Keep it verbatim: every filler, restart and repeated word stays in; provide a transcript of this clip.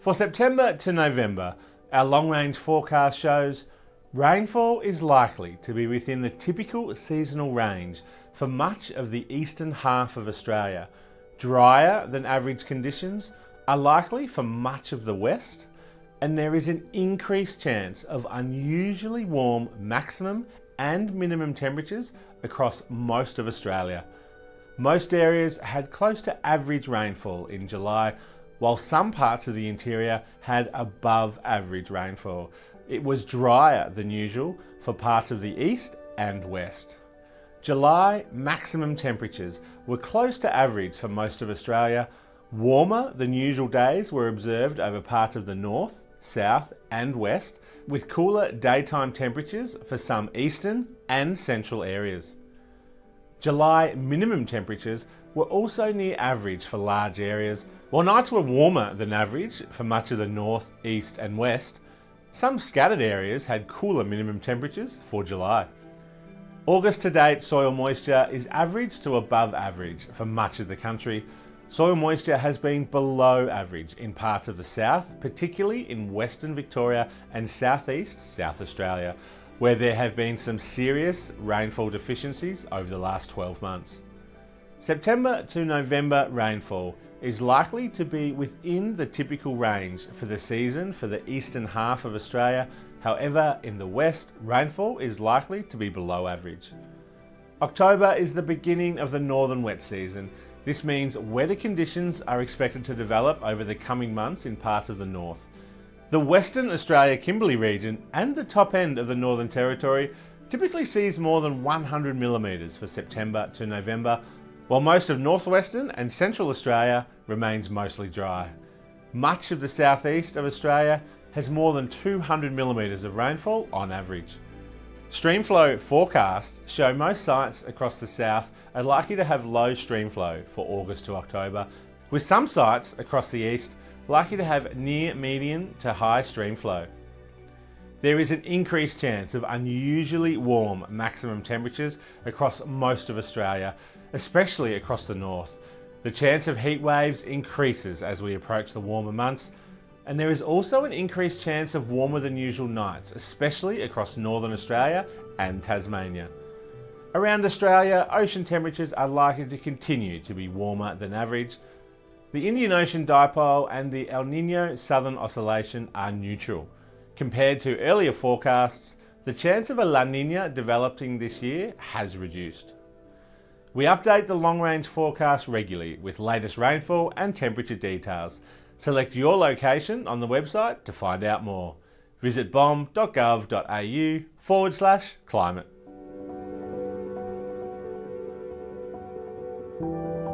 For September to November, our long-range forecast shows rainfall is likely to be within the typical seasonal range for much of the eastern half of Australia. Drier than average conditions are likely for much of the west, and there is an increased chance of unusually warm maximum and minimum temperatures across most of Australia. Most areas had close to average rainfall in July, while some parts of the interior had above average rainfall. It was drier than usual for parts of the east and west. July maximum temperatures were close to average for most of Australia. Warmer than usual days were observed over parts of the north, south and west, with cooler daytime temperatures for some eastern and central areas. July minimum temperatures were also near average for large areas. While nights were warmer than average for much of the north, east and west, some scattered areas had cooler minimum temperatures for July. August to date soil moisture is average to above average for much of the country. Soil moisture has been below average in parts of the south, particularly in Western Victoria and southeast South Australia, where there have been some serious rainfall deficiencies over the last twelve months. September to November rainfall is likely to be within the typical range for the season for the eastern half of Australia. However, in the west, rainfall is likely to be below average. October is the beginning of the northern wet season. This means wetter conditions are expected to develop over the coming months in parts of the north. The Western Australia Kimberley region and the top end of the Northern Territory typically sees more than one hundred millimetres for September to November, while most of northwestern and central Australia remains mostly dry. Much of the southeast of Australia has more than two hundred millimetres of rainfall on average. Streamflow forecasts show most sites across the south are likely to have low streamflow for August to October, with some sites across the east likely to have near median to high streamflow. There is an increased chance of unusually warm maximum temperatures across most of Australia, especially across the north. The chance of heat waves increases as we approach the warmer months, and there is also an increased chance of warmer than usual nights, especially across northern Australia and Tasmania. Around Australia, ocean temperatures are likely to continue to be warmer than average. The Indian Ocean Dipole and the El Niño Southern Oscillation are neutral. Compared to earlier forecasts, the chance of a La Niña developing this year has reduced. We update the long-range forecast regularly with latest rainfall and temperature details. Select your location on the website to find out more. Visit bom.gov.au forward slash climate.